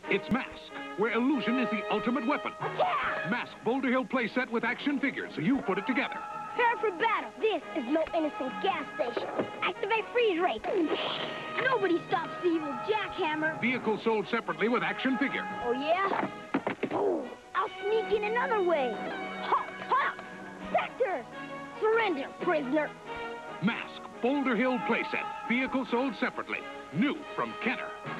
It's M.A.S.K, where illusion is the ultimate weapon. Yeah! M.A.S.K Boulder Hill playset with action figures, so you put it together. Prepare for battle. This is no innocent gas station. Activate freeze rate. Nobody stops the evil Jackhammer. Vehicles sold separately with action figure. Oh, yeah? Oh, I'll sneak in another way. Hop, hop! Sector! Surrender, prisoner. M.A.S.K Boulder Hill playset. Vehicles sold separately. New from Kenner.